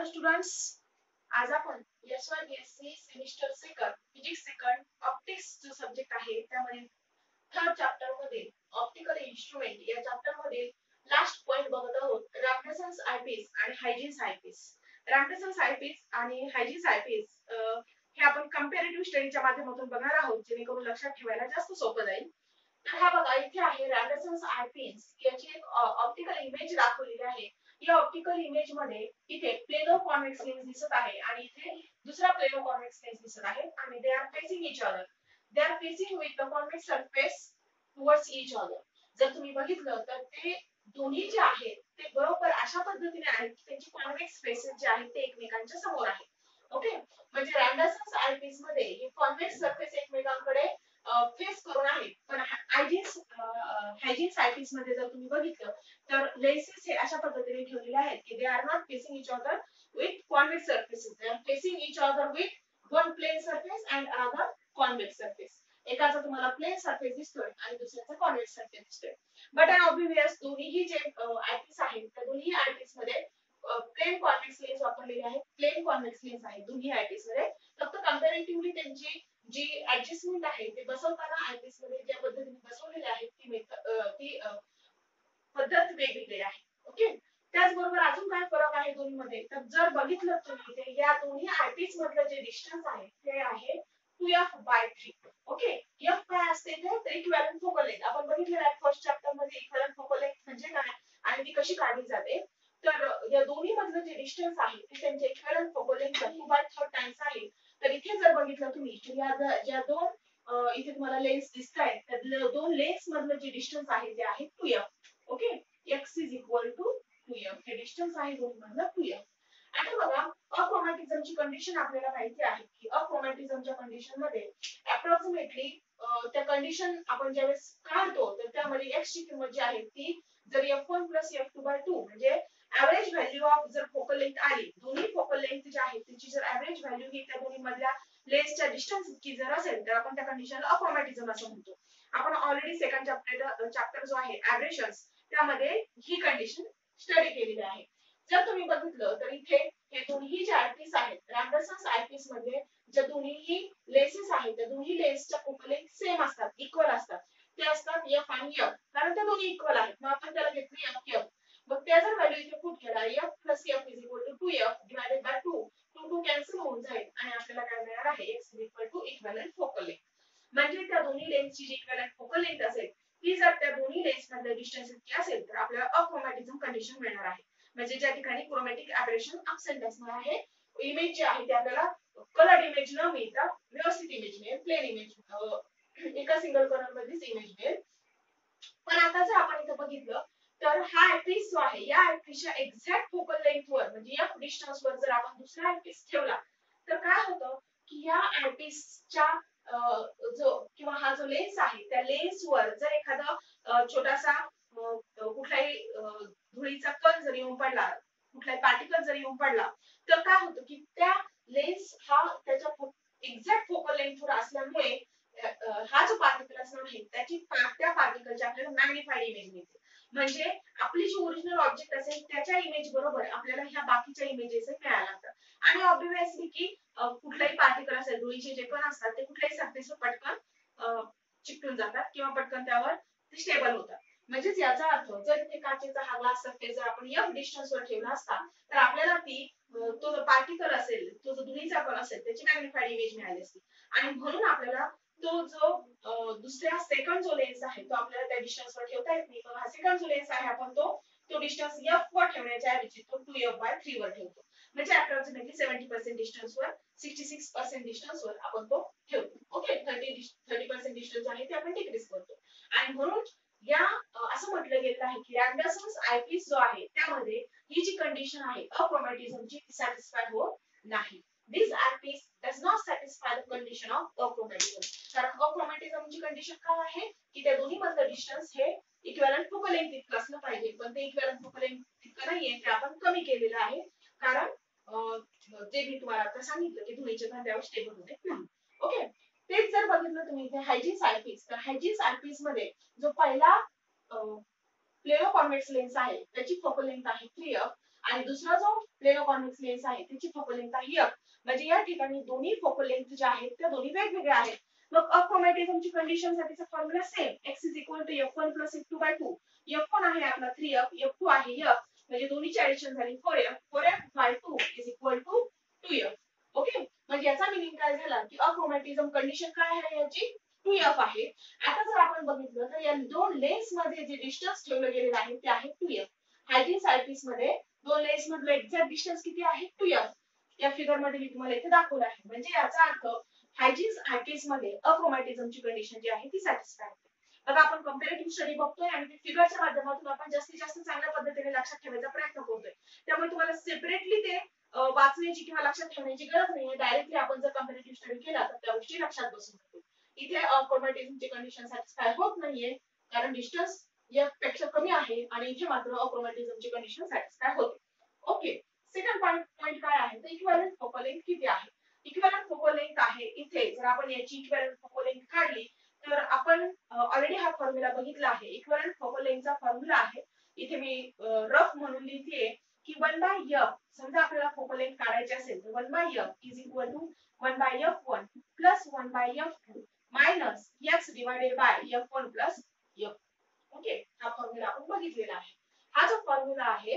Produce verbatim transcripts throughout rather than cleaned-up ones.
Hello students, आज आपण S Y B S C semester second physics second optics जो subject आहे त्यामध्ये थर्ड चॅप्टर मध्ये ऑप्टिकल इन्स्ट्रुमेंट या चॅप्टर मध्ये लास्ट पॉइंट बघत आहोत. रॅम्पेसन्स आयपीस आणि हायजीन्स आयपीस. रॅम्पेसन्स आयपीस आणि हायजीन्स आयपीस हे आपण कंपॅरेटिव्ह स्टडीच्या माध्यमातून बघणार आहोत, जेणेकरून लक्षात ठेवायला जास्त सोपं जाईल. तर हा बघा, इथे आहे रॅम्पेसन्स आयपीस याची एक ऑप्टिकल इमेज दाखवलेली आहे. या ऑप्टिकल इमेज मध्ये इथे प्लेनो कॉन्व्हेक्स लेन्स दिसत आहे आणि इथे दुसरा प्लेनो कॉन्व्हेक्स लेन्स दिसत आहे आणि they are facing each other. They are facing with the convex surface towards each other. जर तुम्ही बघितलं तर ते दोन्ही जे आहेत ते बरोबर अशा पद्धतीने आहेत की त्यांची कॉन्व्हेक्स फेसेस जे आहेत ते एकमेकांच्या समोर आहेत. ओके, म्हणजे रॅम्पेसन्स आयपीस मध्ये हे कॉन्व्हेक्स सरफेस एकमेकांकडे फेस करून आहेत. पण हायजीन्स हायजीन्स आयपीस मध्ये जर तुम्ही बघितलं तर लेन्सेस हे अशा पद्धतीने ठेवलेले आहेत की they are not facing each other with convex surfaces. They are facing each other with one plane surface and another convex surface. एकाचा तुम्हाला प्लेन सरफेस दिसतोय आणि दुसऱ्याचा कॉन्व्हेक्स सरफेस दिसतोय. बट अँड ऑब्वियस दोन्ही जे आयपीस आहेत त्या दोन्ही आयपीस मध्ये प्लेन कॉन्व्हेक्स लेन्स वापरलेले आहेत. प्लेन कॉन्व्हेक्स लेन्स आहेत दोन्ही आयपीस मध्ये. फक्त कंपॅरेटिव्हली त्यांची जी ऍडजस्टमेंट आहे ते बसवताना आयपीस मध्ये ज्या पद्धतीने बसवलेले आहेत ती ती पद्धत वेगवेगळी आहे. ओके, त्याचबरोबर अजून काय फरक आहे दोन्ही मध्ये तर जर बघितलं तुम्ही ते या दोन्ही आयपीस मधलं जे डिस्टन्स आहे ते आहे two F by three. Okay, F काय असते ते इक्विव्हॅलेंट फोकल लेंथ. आपण बघितलेलं आहे फर्स्ट चॅप्टर मध्ये इक्विव्हॅलेंट फोकल लेंथ म्हणजे काय आणि ती कशी काढली जाते. तर या दोन्ही मधलं जे डिस्टन्स आहे ते त्यांचे equivalent focal length two by third times आहे. तर इथे जर बघितलं तुम्ही तर या ज्या दोन इथे तुम्हाला लेन्स दिसतायत त्या दोन लेन्स मधलं जे डिस्टन्स आहे ते आहे two F. Okay, x is equal to two F. हे डिस्टन्स आहे दोन्ही मधलं टू एफ. आता बघा, अक्रोमॅटिझमची कंडिशन आपल्याला माहिती आहे की अक्रोमॅटिझमच्या कंडिशन मध्ये अप्रॉक्सिमेटली त्या कंडिशन आपण ज्यावेळेस काढतो तर त्यामध्ये x ची किंमत जी आहे ती जर F one plus F two by two म्हणजे एव्हरेज व्हॅल्यू ऑफ जर फोकल लेंथ आली, दोन्ही फोकल लेंथ जी आहे त्याची जर एव्हरेज व्हॅल्यू ही त्या दोन्ही मधल्या लेन्सच्या डिस्टन्स इतकी जर असेल तर आपण त्या कंडिशनला अक्रोमॅटिझम असं म्हणतो. आपण ऑलरेडी सेकंड चॅप्टर चॅप्टर जो आहे एब्रेशन्स त्यामध्ये ही कंडिशन स्टडी केलेली आहे. जर तुम्ही बघितलं तर इथे हे दोन्ही जे आयपीस आहेत रॅम्पेसन्स आयपीस मध्ये ज्या दोन्ही लेन्सेस आहेत त्या दोन्ही लेन्सच्या फोकल लेंथ सेम असतात, इक्वल असतात. ते असतात एफ आणि एफ, कारण त्या दोन्ही इक्वल आहेत. मग आपण त्याला घेतली एफ एफ. मग त्या जर व्हॅल्यू इथे पुट केला F plus F is equal to two F divided by two. Two two cancel होऊन जाईल आणि आपल्याला काय मिळणार आहे X is equal to equivalent focal length. म्हणजे त्या दोन्ही लेन्सची जी इक्विव्हॅलेंट फोकल लेंथ असेल ती जर त्या दोन्ही लेन्स मधले डिस्टन्स इतके असेल तर आपल्याला अक्रोमॅटिझम कंडिशन मिळणार आहे. म्हणजे ज्या ठिकाणी क्रोमॅटिक एब्रेशन अब्सेंट असणार आहे. इमेज जी आहे ती आपल्याला कलर्ड इमेज न मिळता व्यवस्थित इमेज मिळेल, प्लेन इमेज एका सिंगल कलर मध्येच इमेज मिळेल. पण आता जर आपण इथे बघितलं तर हा आयपीस जो आहे या आयपीसच्या एक्झॅक्ट फोकल लेंथ वर म्हणजे एफ डिस्टन्स वर जर आपण दुसरा आयपीस ठेवला तर काय होतं की या आयपीसच्या जो किंवा हा जो लेन्स आहे त्या लेन्स वर जर एखादा छोटासा कुठलाही धुळीचा कण जर येऊन पडला, कुठलाही पार्टिकल जर येऊन पडला तर काय होतं की त्या लेन्स हा त्याच्या एक्झॅक्ट फोकल लेंथ वर असल्यामुळे हा जो पार्टिकल असणार आहे त्याची त्या पार्टिकलची आपल्याला मॅग्निफाईड इमेज मिळते. म्हणजे आपली जी ओरिजिनल ऑब्जेक्ट असेल त्याच्या इमेज बरोबर आपल्याला ह्या बाकीच्या इमेजेस मिळायला लागतात. आणि ऑब्वियसली की कुठलाही पार्टिकल असेल, धुळीचे जे कण असतात ते कुठल्याही सरफेसवर पटकन चिकटून जातात किंवा पटकन त्यावर ते स्टेबल होतात. म्हणजेच याचा अर्थ जर ते काचेचा हा ग्लास सरफेस जर आपण एफ डिस्टन्स वर ठेवला असता तर आपल्याला ती तो जो पार्टिकल असेल, तो जो धुळीचा कण असेल त्याची मॅग्निफाईड इमेज मिळाली असती. आणि म्हणून आपल्याला तो जो दुसऱ्या सेकंड जो लेन्स आहे तो आपल्याला त्या डिस्टन्स वर ठेवता येत नाही. पण हा सेकंड जो लेन्स आहे आपण तो तो डिस्टन्स एफ वर ठेवण्याच्या ऐवजी तो टू एफ बाय थ्री वर ठेवतो. म्हणजे अप्रॉक्सिमेटली सेव्हन्टी पर्सेंट डिस्टन्स वर सिक्स्टी सिक्स पर्सेंट डिस्टन्स वर आपण तो ठेवतो. Okay, thirty thirty percent distance आहे ते आपण डिक्रीज करतो. आणि म्हणून या असं म्हटलं गेलं आहे की रॅम्पेसन्स आयपीस जो आहे त्यामध्ये ही जी कंडिशन आहे अक्रोमॅटिझमची सॅटिस्फाय होत नाही. This eyepiece does not satisfy the condition of achromatism. कारण अक्रोमॅटिझमची कंडिशन काय आहे की त्या दोन्ही मधलं डिस्टन्स हे इक्विव्हॅलेंट फोकल लेंथ इतकं असलं पाहिजे. पण ते इक्विव्हॅलेंट फोकल लेंथ इतकं नाहीये, ते आपण कमी केलेलं आहे. कारण जे मी तुम्हाला आता सांगितलं की धुळीचे कण त्यावर स्टेबल होते नाही. ओके, तेच जर बघितलं तुम्ही इथे हायजीन्स आयपीस तर हायजीन्स आयपीस मध्ये जो पहिला प्लेनो कॉन्व्हेक्स लेन्स आहे त्याची फोकल लेंथ आहे थ्री एफ आणि दुसरा जो प्लेनो कॉन्व्हेक्स लेन्स आहे त्याची फोकल लेंथ आहे एफ. म्हणजे या ठिकाणी दोन्ही फोकल लेंथ ज्या आहेत त्या दोन्ही वेगवेगळ्या आहेत. मग अक्रोमॅटिझमची कंडिशन साठीचा formula same, x is equal to F one plus F two by two. F one आहे आपला थ्री एफ, एफ टू आहे एफ, म्हणजे दोन्हीची ऍडिशन झाली four F, four F by two is equal to two F. Okay, म्हणजे याचा meaning काय झाला की अक्रोमॅटिझम कंडिशन काय आहे याची टू एफ आहे. आता जर आपण बघितलं तर या दोन लेन्स मध्ये जे डिस्टन्स ठेवलं गेलेलं आहे ते आहे टू एफ. हायजिन्स आयपीस मध्ये दोन लेन्स मधलं एक्झॅक्ट डिस्टन्स किती आहे टू एफ. या फिगर मध्ये मी तुम्हाला इथे दाखवलं आहे. म्हणजे याचा अर्थ हायजिन्स आयपीस मध्ये अक्रोमॅटिझमची कंडिशन जी आहे ती सॅटिस्फाय होते. बघा आपण कंपॅरेटिव्ह स्टडी बघतोय आणि ते फिगरच्या माध्यमातून आपण जास्तीत जास्त चांगल्या पद्धतीने लक्षात ठेवायचा प्रयत्न करतोय. त्यामुळे तुम्हाला सेपरेटली ते वाचण्याची किंवा लक्षात ठेवण्याची गरज नाहीये. डायरेक्टली आपण जर कंपॅरेटिव्ह स्टडी केला तर त्या गोष्टी लक्षात बसून जातील. इथे अक्रोमॅटिझमची कंडिशन सॅटिस्फाय होत नाहीये कारण डिस्टन्स एफ पेक्षा कमी आहे आणि इथे मात्र अक्रोमॅटिझमची कंडिशन सॅटिस्फाय होते. ओके, सेकंड पॉइंट पॉइंट काय आहे तर इक्विव्हॅलेंट फोकल लेंथ किती आहे. इक्विव्हॅलेंट फोकल लेंथ आहे इथे जर आपण याची इक्विव्हॅलेंट फोकल लेंथ काढली तर आपण ऑलरेडी हा फॉर्म्युला बघितला आहे. इक्विव्हॅलेंट फोकल लेंथचा फॉर्म्युला आहे इथे मी रफ म्हणून लिहितेय की वन बाय एफ. समजा आपल्याला फोकल लेंथ काढायची असेल तर one by F is equal to one by F one plus one by F two minus X divided by F one plus F. Okay, हा फॉर्म्युला आपण बघितलेला आहे. हा जो फॉर्म्युला आहे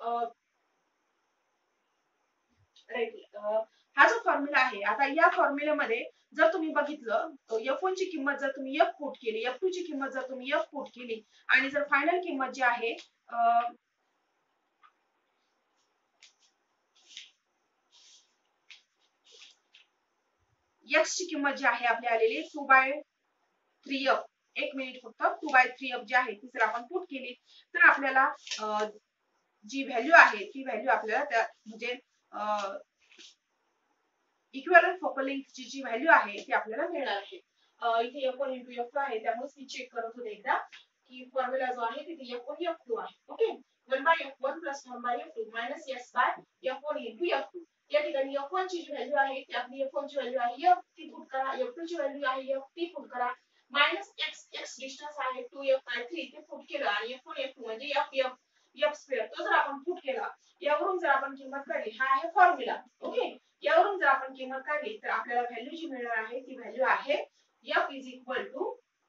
राईट, हा जो फॉर्म्युला आहे आता या फॉर्म्युल्यामध्ये जर तुम्ही बघितलं एफ वन ची किंमत जर तुम्ही एफ पुट केली, एफ टू ची किंमत जर तुम्ही एफ पुट केली आणि जर फायनल किंमत जी आहे एक्स ची किंमत जी आहे आपली आलेली टू बाय थ्री एफ, एक मिनिट फक्त, टू बाय थ्री एफ जी आहे ती जर आपण पुट केली तर आपल्याला जी व्हॅल्यू आहे ती व्हॅल्यू आपल्याला त्या म्हणजे इक्विव्हॅलेंट फोकल लेंथची जी व्हॅल्यू आहे ती आपल्याला मिळणार आहे. इथे F one into F two आहे त्यामुळे मी चेक करत होते एकदा की फॉर्म्युला जो आहे तिथे एफ वन एफ टू आहे. Okay, one by F one plus one by F two minus X by F one into F two. या ठिकाणी एफ वन ची जी व्हॅल्यू आहे ती आपली एफ वन ची व्हॅल्यू आहे एफ ती पुट करा, एफ टू ची व्हॅल्यू आहे एफ ती पुट करा, मायनस एक्स एक्स डिस्टन्स आहे टू एफ बाय थ्री ते पुट केलं आणि एफ वन एफ टू म्हणजे एफ एफ एफ स्क्वेअर तो जर आपण पुट केला यावरून जर आपण किंमत काढली, हा आहे फॉर्म्युला. ओके, यावरून जर आपण किंमत काढली तर आपल्याला व्हॅल्यू जी मिळणार आहे ती व्हॅल्यू आहे f is equal to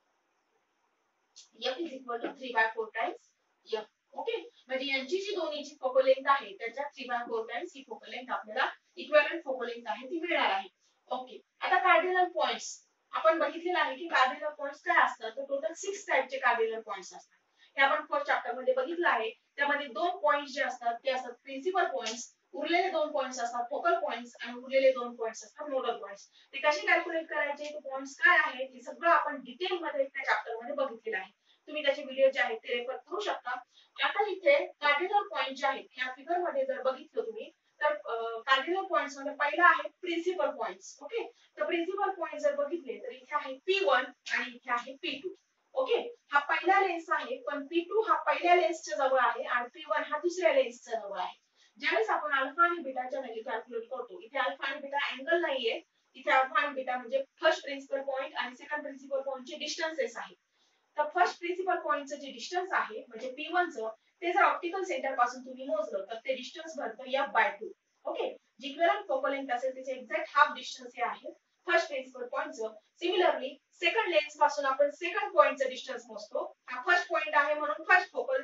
f is equal to three by four times f. Okay, म्हणजे यांची जी दोन्हीची फोकल लेंथ आहे त्याच्या थ्री बाय फोर टाइम्स ही फोकल लेंथ आपल्याला इक्विव्हॅलेंट फोकल लेंथ आहे ती मिळणार आहे. ओके, आता कार्डिनल पॉइंट्स आपण बघितलेलं आहे की कार्डिनल पॉइंट्स काय असतात तर टोटल सिक्स टाइपचे कार्डिनल पॉइंट्स असतात. हे आपण फर्स्ट चॅप्टर मध्ये बघितलं आहे. त्यामध्ये दोन पॉइंट्स जे असतात ते असतात प्रिन्सिपल पॉइंट्स, उरलेले दोन पॉइंट्स असतात फोकल पॉइंट्स आणि उरलेले दोन पॉइंट्स असतात नोडल पॉइंट्स. ते कसे कॅल्क्युलेट करायचे, ते पॉइंट्स काय आहेत हे सगळं आपण डिटेल मध्ये त्या चॅप्टर मध्ये बघितलेलं आहे. तुम्ही त्याचे व्हिडिओ जे आहेत ते रेफर करू शकता. आता इथे कार्डिनल पॉइंट जे आहेत या फिगर मध्ये जर बघितलं तुम्ही तर कार्डिनल पॉइंट्स मध्ये पहिला आहे प्रिन्सिपल पॉइंट्स. ओके, तर प्रिन्सिपल पॉइंट जर बघितले तर इथे आहे पी वन आणि इथे आहे पी टू. ओके, हा पहिला लेन्स आहे पण पी टू हा पहिल्या लेन्सच्या जवळ आहे आणि पी वन हा दुसऱ्या लेन्सच्या जवळ आहे. ज्यावेळेस आपण अल्फा आणि बीटाच्या व्हॅल्यू कॅल्क्युलेट करतो इथे अल्फा आणि बीटा अँगल नाहीये, इथे अल्फा आणि बीटा म्हणजे फर्स्ट प्रिन्सिपल पॉइंट आणि सेकंड प्रिन्सिपल पॉइंटचे डिस्टन्सेस आहेत. तर फर्स्ट प्रिन्सिपल पॉइंटचं जे डिस्टन्स आहे म्हणजे पी वन चं ते जर ऑप्टिकल सेंटर पासून तुम्ही मोजलं तर ते डिस्टन्स बनतं एफ बाय टू. ओके, जी इक्विव्हॅलेंट फोकल लेंथ असेल त्याचे एक्झॅक्ट हाफ डिस्टन्स हे आहे फर्स्ट प्रिन्सिपल पॉइंटचं. सिमिलरली सेकंड लेन्स पासून आपण सेकंड पॉइंटचं डिस्टन्स मोजतो. हा फर्स्ट पॉइंट आहे म्हणून फर्स्ट फोकल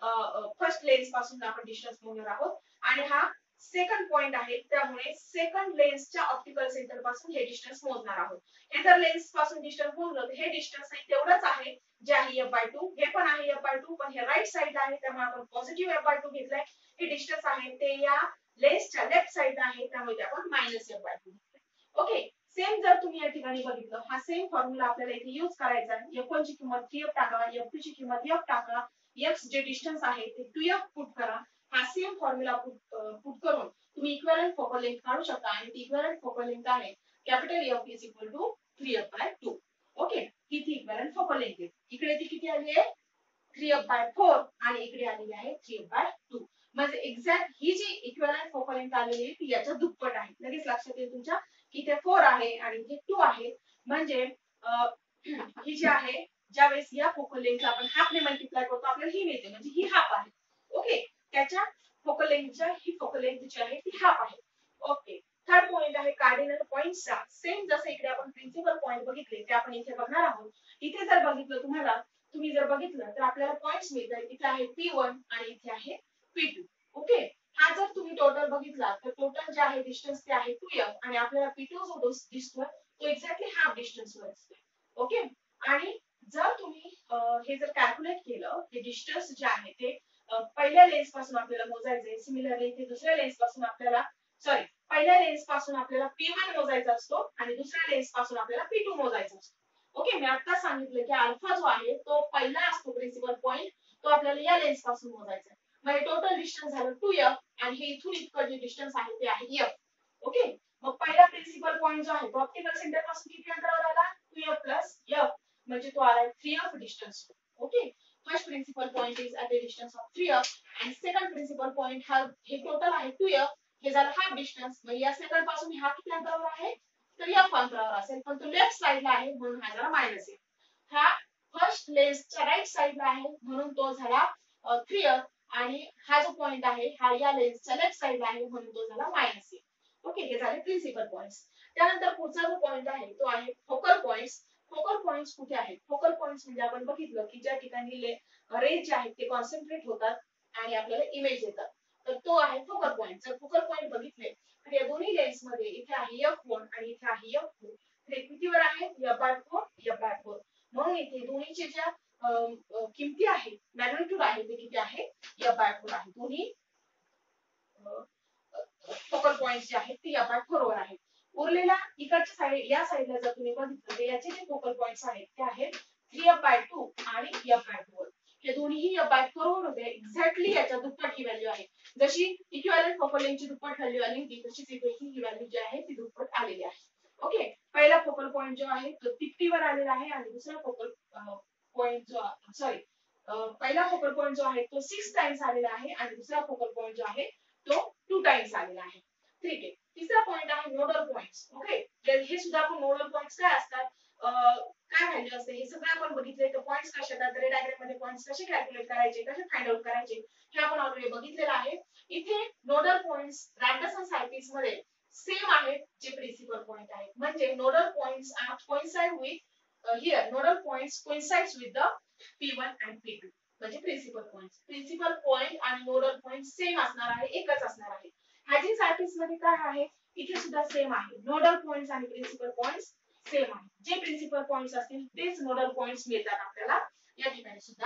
फर्स्ट लेन्स पासून आपण डिस्टन्स मोजणार आहोत आणि हा सेकंड पॉइंट आहे त्यामुळे सेकंड लेन्सच्या ऑप्टिकल सेंटर पासून हे डिस्टन्स मोजणार आहोत. हे जर लेन्स पासून डिस्टन्स मोजलं तर हे डिस्टन्स तेवढंच आहे जे आहे एफ बाय टू. हे पण आहे एफ बाय टू पण हे राईट साइड आहे त्यामुळे आपण पॉझिटिव्ह एफ बाय टू घेतलाय. हे डिस्टन्स आहे ते या लेन्सच्या लेफ्ट साइड आहे त्यामुळे ते आपण मायनस एफ बाय टू घेतलंय. ओके, सेम जर तुम्ही या ठिकाणी बघितलं हा सेम फॉर्म्युला आपल्याला इथे यूज करायचा आहे. एफ वन ची किंमत थ्री एफ टाका, एफ टू ची किंमत एफ टाका, एक्स जे डिस्टन्स आहे ते टू एफ पुट करा. हा सेम फॉर्म्युला पुट पुट करून तुम्ही इक्विव्हॅलेंट फोकल लेंथ काढू शकता आणि ती इक्विव्हॅलेंट फोकल लेंथ आहे capital F is equal to three F by two. Okay, ही ती इक्विव्हॅलेंट फोकल लेंथ आहे. इकडे ती किती आली आहे थ्री एफ बाय फोर आणि इकडे आलेली आहे थ्री एफ बाय टू. म्हणजे एक्झॅक्ट ही जी इक्विव्हॅलेंट फोकल लेंथ आलेली आहे ती याच्या दुप्पट आहे. लगेच लक्षात येईल तुमच्या की इथे फोर आहे आणि इथे टू आहे. म्हणजे ही जी आहे ज्यावेळेस या फोकल लेंथला आपण हाफ ने मल्टिप्लाय करतो आपल्याला ही मिळते म्हणजे ही हाफ आहे. ओके, त्याच्या फोकल लेंथच्या ही फोकल लेंथ जी आहे ती हाफ आहे. ओके. थर्ड पॉइंट आहे कार्डिनल पॉइंट्सचा. सेम जसं इकडे आपण प्रिन्सिपल पॉइंट बघितले ते आपण इथे बघणार आहोत. इथे जर बघितलं तुम्हाला तुम्ही जर बघितलं तर आपल्याला पॉइंट्स मिळतात. इथे आहे पी वन आणि इथे आहे पी टू. ओके. हा जर तुम्ही टोटल बघितला तर टोटल जे आहे डिस्टन्स ते आहे टू एफ आणि आपल्याला पी टू जो दिसतोय तो एक्झॅक्टली हाफ डिस्टन्स वर दिसतोय. ओके. आणि जर तुम्ही हे जर कॅल्क्युलेट केलं हे डिस्टन्स जे आहे ते पहिल्या लेन्स पासून आपल्याला मोजायचे. सिमिलरली इथे दुसऱ्या लेन्स पासून आपल्याला सॉरी पहिल्या लेन्स पासून आपल्याला पी वन मोजायचा असतो आणि दुसऱ्या लेन्स पासून आपल्याला पी टू मोजायचा असतो. ओके. मी आता सांगितलं की अल्फा जो आहे तो पहिला असतो प्रिन्सिपल पॉइंट तो आपल्याला या लेन्स पासून मोजायचा आहे. मग टोटल डिस्टन्स झालं टू एफ आणि हे इथून इतकं जे डिस्टन्स आहे ते आहे एफ. ओके. मग पहिला प्रिन्सिपल पॉइंट जो आहे तो ऑप्टिकल सेंटर पासून किती अंतरावर आला टू एफ प्लस एफ म्हणजे तो आला three F distance. Okay. First principal point is at a distance of three F and second principal point हा हे टोटल आहे टू एफ हे झालं हाफ डिस्टन्स. मग या सेकंड पासून हा किती अंतरावर आहे तर एफ अंतरावर असेल पण तो लेफ्ट साइडला आहे म्हणून हा झाला मायनस एफ. हा फर्स्ट लेन्सच्या राईट साइडला आहे म्हणून तो झाला थ्री एफ आणि हा जो पॉइंट आहे हा या लेन्सच्या लेफ्ट साइडला आहे म्हणून तो झाला मायनस एफ. ओके. हे झाले प्रिन्सिपल पॉइंट्स. त्यानंतर पुढचा जो पॉइंट आहे तो आहे फोकल पॉइंट्स. फोकल पॉइंट्स कुठे आहेत फोकल पॉइंट्स म्हणजे आपण बघितलं की ज्या ठिकाणी रेज जे आहेत ते कॉन्सन्ट्रेट होतात आणि आपल्याला इमेज येतात तर तो आहे फोकल पॉइंट. जर फोकल पॉइंट बघितले तर या दोन्ही लेन्स मध्ये इथे आहे एफ वन आणि इथे आहे एफ टू. ते कितीवर आहे F by four F by four म्हणून इथे दोन्हीचे ज्या किमती आहेत मॅग्निट्यूड आहे ते किती आहे एफ बाय फोर आहे. दोन्ही फोकल पॉइंट्स जे आहेत ते एफ बाय फोर वर आहेत. उरलेला इकडच्या साइड या साइडला जर तुम्ही बघितलं तर याचे जे फोकल पॉइंट्स आहेत ते आहेत थ्री एफ बाय टू आणि एफ बाय फोर. हे दोन्हीही एफ बाय फोर वर होते. एक्झॅक्टली याच्या दुप्पट ही व्हॅल्यू आहे. जशी इक्विव्हॅलेंट फोकल लेंथची दुप्पट व्हॅल्यू आली होती तशीच इथे ही व्हॅल्यू जी आहे ती दुप्पट आलेली आहे. ओके. पहिला फोकल पॉइंट जो आहे तो फिफ्टी वर आलेला आहे आणि दुसरा फोकल पॉइंट जो सॉरी पहिला फोकल पॉइंट जो आहे तो सिक्स टाइम्स आलेला आहे आणि दुसरा फोकल पॉइंट जो आहे तो टू टाइम्स आलेला आहे. ठीक आहे. तिसरा पॉइंट आहे नोडल पॉइंट्स. ओके. तर हे सुद्धा आपण नोडल पॉइंट्स काय असतात काय व्हॅल्यू असते हे सगळं आपण बघितले. तर पॉइंट्स कसे येतात रे डायग्राम मध्ये पॉइंट्स कसे कॅल्क्युलेट करायचे कसे फाइंड आउट करायचे हे आपण ऑलरेडी बघितलेलं आहे. इथे नोडल पॉइंट्स रॅन्डम सायक्लिक्स मध्ये सेम आहेत जे प्रिन्सिपल पॉइंट आहेत म्हणजे nodal points are coincide with here nodal points coincides with the P one and P two म्हणजे प्रिन्सिपल पॉइंट्स. प्रिन्सिपल पॉइंट आणि नोडल पॉइंट सेम असणार आहे एकच असणार आहे. हायजीन सायक्लिक्स मध्ये काय आहे इथे सुद्धा सेम आहे. नोडल पॉइंट्स आणि प्रिन्सिपल पॉइंट्स सेम आहे. जे प्रिन्सिपल पॉइंट्स असतील तेच नोडल पॉइंट्स मिळतात आपल्याला या ठिकाणी सुद्धा.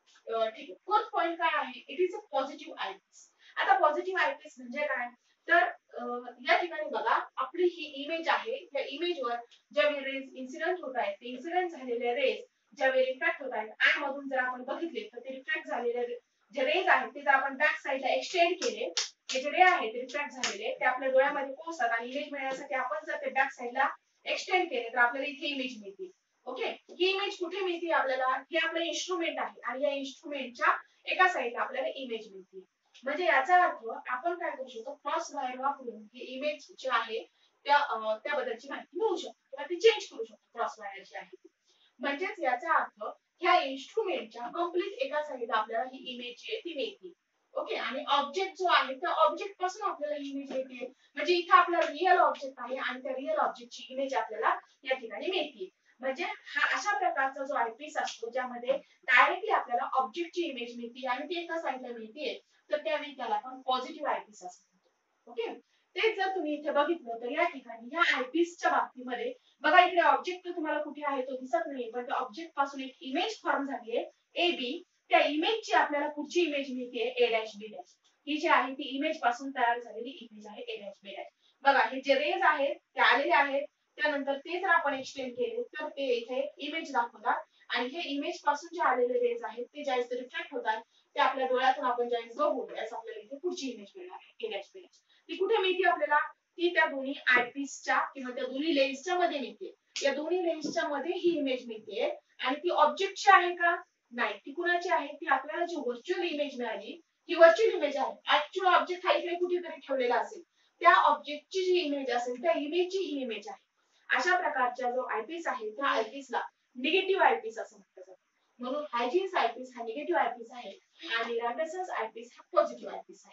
ठीक आहे. फोर्थ पॉइंट काय आहे it is a positive eyepiece. आता पॉझिटिव्ह आयपीस म्हणजे काय तर या ठिकाणी बघा आपली ही इमेज आहे या इमेजवर ज्या रेज इन्सिडेंट होत आहेत ते इन्सिडेंट झालेले रेज ज्यावेळी रिफ्रॅक्ट होत आहेत आय मधून जर आपण बघितले तर ते रिफ्रॅक्ट झालेले जे रेज आहेत ते जर आपण बॅक साइडला एक्सटेंड केले हे जे रे आहेत ते रिफ्रॅक्ट झालेले ते आपल्या डोळ्यामध्ये पोहोचतात आणि इमेज मिळण्यासाठी आपण जर ते बॅक साइडला एक्सटेंड केले तर आपल्याला इथे इमेज मिळते. ओके. ही इमेज कुठे मिळते आपल्याला हे आपलं इन्स्ट्रुमेंट आहे आणि या इन्स्ट्रुमेंटच्या एका साइडला आपल्याला इमेज मिळते. म्हणजे याचा अर्थ आपण काय करू शकतो क्रॉस वायर वापरून ही इमेज जी आहे त्या त्याबद्दलची माहिती मिळू शकतो किंवा ती चेंज करू शकतो क्रॉस वायर जी आहे. म्हणजेच याचा अर्थ ह्या इन्स्ट्रुमेंटच्या कंप्लीट एका साइडला आपल्याला ही इमेज जी आहे ती मिळते. ओके. आणि ऑब्जेक्ट जो आहे त्या ऑब्जेक्ट पासून आपल्याला इमेज येते म्हणजे इथे आपला रिअल ऑब्जेक्ट आहे आणि त्या रिअल ऑब्जेक्टची इमेज आपल्याला या ठिकाणी मिळते. म्हणजे हा अशा प्रकारचा जो आयपीस असतो ज्यामध्ये डायरेक्टली आपल्याला ऑब्जेक्टची इमेज मिळते आणि ती एका साइडला मिळते तर त्यावेळी त्याला आपण पॉझिटिव्ह आयपीस असं म्हणतो. ओके. तेच जर तुम्ही इथे बघितलं तर या ठिकाणी या आयपीसच्या बाबतीमध्ये बघा इकडे ऑब्जेक्ट तुम्हाला कुठे आहे तो दिसत नाही पण त्या ऑब्जेक्ट पासून एक इमेज फॉर्म झाली आहे ए बी. त्या इमेजची आपल्याला पुढची इमेज मिळते ए डॅश बी डॅश. ही जी आहे ती इमेज पासून तयार झालेली इमेज आहे ए डॅश बी डॅश. बघा हे जे रेज आहेत ते आलेले आहेत त्यानंतर ते जर आपण एक्सटेंड केले तर ते इथे इमेज दाखवतात आणि हे इमेज पासून जे आलेले रेज आहेत ते ज्यावेळेस रिफ्लेक्ट होतात ते आपल्या डोळ्यातून आपण ज्यावेळेस बघू त्यावेळेस आपल्याला इथे पुढची इमेज मिळणार आहे ए डॅश बी डॅश. ती कुठे मिळते आपल्याला ती त्या दोन्ही आयपीसच्या किंवा त्या दोन्ही लेन्सच्या मध्ये मिळते. या दोन्ही लेन्सच्या मध्ये ही इमेज मिळते आणि ती ऑब्जेक्टची आहे का नाही ती कुणाची आहे ती आपल्याला जी व्हर्च्युअल इमेज मिळाली ही व्हर्च्युअल इमेज आहे. ऍक्च्युअल ऑब्जेक्ट हा इकडे कुठेतरी ठेवलेला असेल त्या ऑब्जेक्टची जी इमेज असेल त्या इमेजची ही इमेज आहे. अशा प्रकारचा जो आयपीस आहे त्या आयपीसला निगेटिव्ह आयपीस असं म्हटलं जातं. म्हणून हायजीन्स आयपीस हा निगेटिव्ह आयपीस आहे आणि रॅम्बेसन्स आयपीस हा पॉझिटिव्ह आयपीस आहे.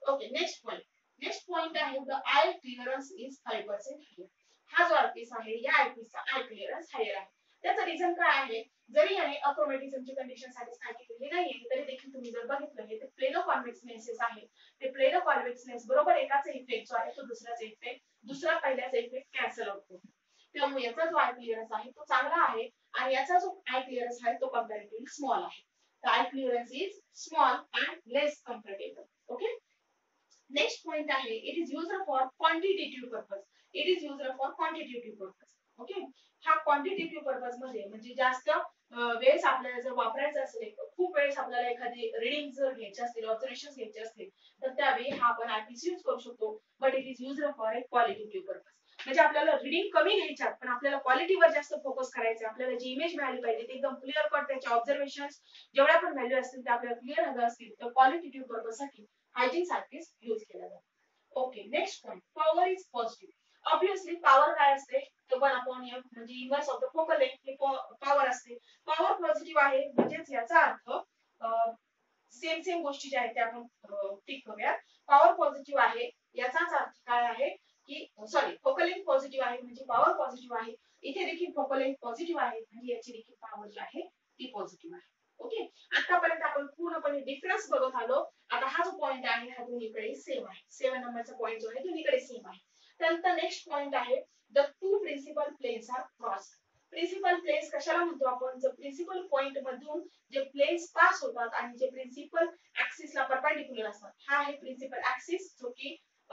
Okay, next point next point आहे the eye clearance is five percent higher. हा जो आयपीस आहे या आयपीसचा आय क्लिअरन्स हायर आहे. त्याचं रिझन काय आहे? जरी याने अक्रोमॅटिझमची कंडिशन सॅटिस्फाय केलेली नाहीये तरी देखील तुम्ही जर बघितलं हे ते प्लेनो कॉन्व्हेक्स लेन्सेस आहे. ते प्लेनो कॉन्व्हेक्स लेन्स बरोबर एकाचा इफेक्ट जो आहे तो दुसऱ्याचा इफेक्ट दुसरा पहिल्याचा इफेक्ट कॅन्सल आउट होतो. त्यामुळे याचा जो आय क्लिअरन्स आहे तो चांगला आहे आणि याचा जो आय क्लिअरन्स आहे तो कंपॅरेटिव्हली स्मॉल आहे. The eye clearance is small and less comfortable. Okay. Next point आहे it is used for quantitative purpose. It is used for quantitative purpose. Okay. हा quantitative purpose मध्ये म्हणजे जास्त वेळेस आपल्याला जर वापरायचं असेल खूप वेळेस आपल्याला एखादी रीडिंग जर घ्यायची असतील ऑब्झर्वेशन घ्यायचे असतील तर त्यावेळी हा आपण आयपीस यूज करू शकतो. But it is used for a qualitative purpose. म्हणजे आपल्याला रीडिंग कमी घ्यायच्यात पण आपल्याला क्वालिटीवर जास्त फोकस करायचा. आपल्याला जी इमेज मिळाली पाहिजे ती एकदम क्लिअर कट त्याचे ऑब्झर्वेशन्स जेवढ्या पण व्हॅल्यू असतील ते आपल्याला क्लिअर हवे असतील तर क्वालिटेटिव्ह पर्पज साठी हायजीन सारखीच यूज केला जातो. Okay, next point power is positive. Obviously power काय असते तर वन अपॉन एफ म्हणजे inverse of the focal length हे पॉवर असते. पॉवर पॉझिटिव्ह आहे म्हणजेच याचा अर्थ सेम सेम गोष्टी ज्या आहेत त्या आपण टिक करूया. पॉवर पॉझिटिव्ह आहे याचाच अर्थ काय आहे की सॉरी फोकल लेंथ पॉझिटिव्ह आहे म्हणजे पॉवर पॉझिटिव्ह आहे. इथे देखील फोकल लेंथ पॉझिटिव्ह आहे म्हणजे याची देखील पॉवर जी आहे ती पॉझिटिव्ह आहे. ओके, आतापर्यंत आपण पूर्णपणे डिफरन्स बघत आलो. आता हा जो पॉइंट आहे हा दोन्हीकडे सेम आहे. सेवन नंबरचा पॉइंट जो आहे दोन्हीकडे सेम आहे. त्यानंतर नेक्स्ट पॉइंट आहे the two principal planes are cross. Principal planes कशाला म्हणतो आपण? जर प्रिन्सिपल पॉइंट मधून जे प्लेन्स पास होतात आणि जे प्रिन्सिपल ऍक्सिसला परपेंडिक्युलर असतात हा आहे प्रिन्सिपल ऍक्सिस जो की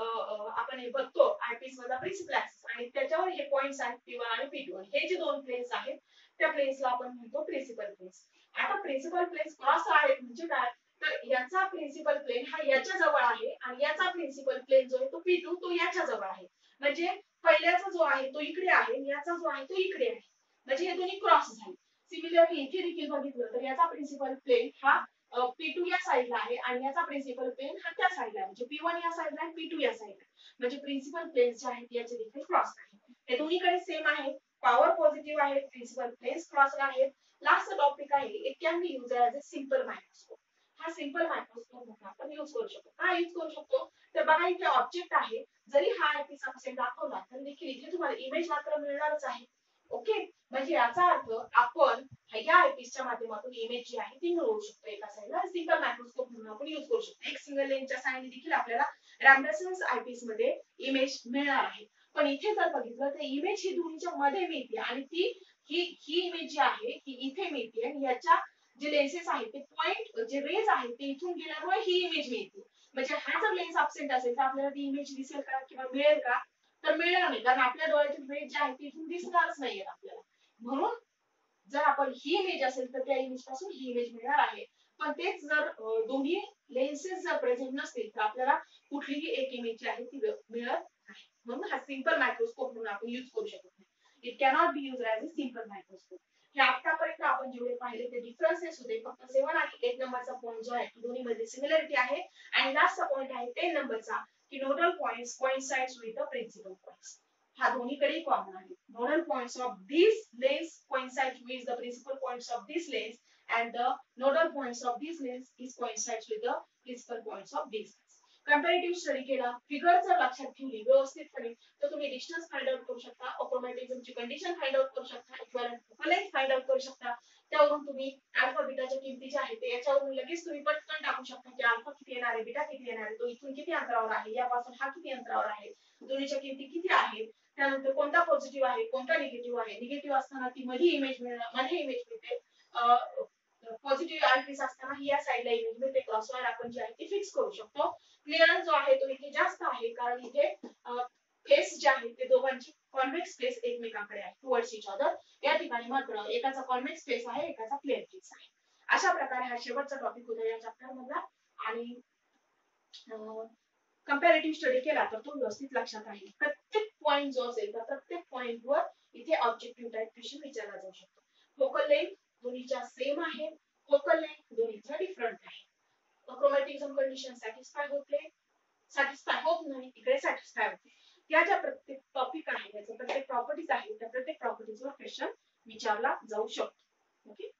आपण हे बघतो आयपीस मधला प्रिन्सिपल ऍक्सिस आणि त्याच्यावर हे पॉइंट्स आहेत पी वन आणि पी टू. हे जे दोन प्लेन्स आहेत त्या प्लेन्सला आपण म्हणतो प्रिन्सिपल प्लेन्स. आता प्रिन्सिपल प्लेन्स क्रॉस आहेत म्हणजे काय तर याचा प्रिन्सिपल प्लेन हा याच्या जवळ आहे आणि याचा प्रिन्सिपल प्लेन जो आहे तो पी टू तो याच्या जवळ आहे. म्हणजे पहिल्याचा जो आहे तो इकडे आहे आणि याचा जो आहे तो इकडे आहे. म्हणजे हे दोन्ही क्रॉस झाले. सिमिलरली इथे देखील बघितलं तर याचा प्रिन्सिपल प्लेन हा पी टू या साइडला आहे आणि याचा प्रिन्सिपल प्लेन हा त्या साइडला आहे. म्हणजे पी वन या साइडला आणि पी टू या साइडला. म्हणजे प्रिन्सिपल प्लेन्स जे आहेत याचे देखील क्रॉस आहेत. हे दोन्हीकडे सेम आहे. पॉवर पॉझिटिव्ह आहे, प्रिन्सिपल प्लेन्स क्रॉस आहेत. लास्ट टॉपिक आहे it can be used as a simple microscope. हा सिंपल मायक्रोस्कोप म्हणून आपण यूज करू शकतो. हा यूज करू शकतो तर बघा इथे ऑब्जेक्ट आहे. जरी हा आयपीस आपण दाखवला तर देखील इथे तुम्हाला इमेज मात्र मिळणारच आहे. ओके, म्हणजे याचा अर्थ आपण या आयपीसच्या माध्यमातून इमेज जी आहे ती मिळवू शकतो. एका साइडला सिंगल मायक्रोस्कोप म्हणून आपण यूज करू शकतो. एक सिंगल लेन्सच्या साहाय्याने देखील आपल्याला रॅम्बेसन्स आयपीस मध्ये इमेज मिळणार आहे. पण इथे जर बघितलं तर इमेज ही दोन्हीच्या मध्ये मिळते आणि ती ही ही इमेज जी आहे ही इथे मिळते आणि याच्या जे लेन्सेस आहेत ते पॉइंट जे रेज आहेत ते इथून गेल्यामुळे ही इमेज मिळते. म्हणजे हा जर लेन्स अब्सेंट असेल तर आपल्याला ती इमेज दिसेल का किंवा मिळेल का तर मिळणार नाही कारण आपल्या डोळ्याची रेज जी आहे ती इथून दिसणारच नाहीये आपल्याला. म्हणून जर आपण ही इमेज असेल तर त्या इमेज पासून ही इमेज मिळणार आहे. पण तेच जर दोन्ही लेन्सेस जर प्रेझेंट नसतील तर आपल्याला कुठलीही एक इमेज जी आहे ती मिळत नाही. म्हणून हा सिंपल मायक्रोस्कोप म्हणून आपण यूज करू शकत नाही. It cannot be used as a simple microscope. हे आतापर्यंत आपण जेवढे पाहिले ते डिफरन्सेस होते. फक्त सेवन आणि एट नंबरचा पॉइंट जो आहे दोन्ही मध्ये सिमिलरिटी आहे आणि लास्टचा पॉइंट आहे टेन नंबरचा की nodal points coincides with the principal points. हा दोन्हीकडे कॉमन आहे. Nodal points of this lens coincides with the principal points of this lens and the nodal points of these lens is coincides with the principal points of these lens. Comparative study केला figure जर लक्षात ठेवली व्यवस्थितपणे तर तुम्ही distance find out करू शकता, अक्रोमॅटिझमची condition find out करू शकता, equivalent focal length find out करू शकता. त्यावरून तुम्ही अल्फा बीटाच्या किमती ज्या आहेत ते याच्यावरून लगेच तुम्ही पटकन टाकू शकता की अल्फा किती येणार आहे, बीटा किती येणार आहे, तो इथून किती अंतरावर आहे, यापासून हा किती अंतरावर आहे, दोन्हीच्या किमती किती आहेत, त्यानंतर कोणता पॉझिटिव्ह आहे कोणता निगेटिव्ह आहे. निगेटिव्ह असताना ती मध्ये इमेज मिळणार मध्ये इमेज मिळते. पॉझिटिव्ह आयपीस असताना ही या साइडला इमेज मिळते. क्रॉसवायर आपण जी आहे ती फिक्स करू शकतो. क्लिअरन्स जो आहे तो इथे जास्त आहे कारण इथे फेस जे आहे ते दोघांची कॉन्व्हेक्स फेस एकमेकांकडे आहे टुवर्ड्स इच अदर. या ठिकाणी मात्र एकाचा कॉन्व्हेक्स फेस आहे एकाचा प्लेन फेस आहे. अशा प्रकारे हा शेवटचा टॉपिक होता या चॅप्टर मधला आणि कंपॅरेटिव्ह स्टडी केला तर तो व्यवस्थित लक्षात राहील. प्रत्येक पॉइंट जो असेल तर प्रत्येक पॉइंटवर इथे ऑब्जेक्टिव्ह टाइप क्वेश्चन विचारला जाऊ शकतो. फोकल लेंथ दोन्हीच्या सेम आहे, फोकल लेंथ दोन्हीच्या डिफरंट आहे. अक्रोमॅटिझम कंडिशन सॅटिस्फाय होते सॅटिस्फाय होत नाही इकडे सॅटिस्फाय होते. या ज्या प्रत्येक टॉपिक आहे याचे प्रत्येक प्रॉपर्टीज आहे त्या प्रत्येक प्रॉपर्टीजवर क्वेश्चन विचारला जाऊ शकतो. ओके.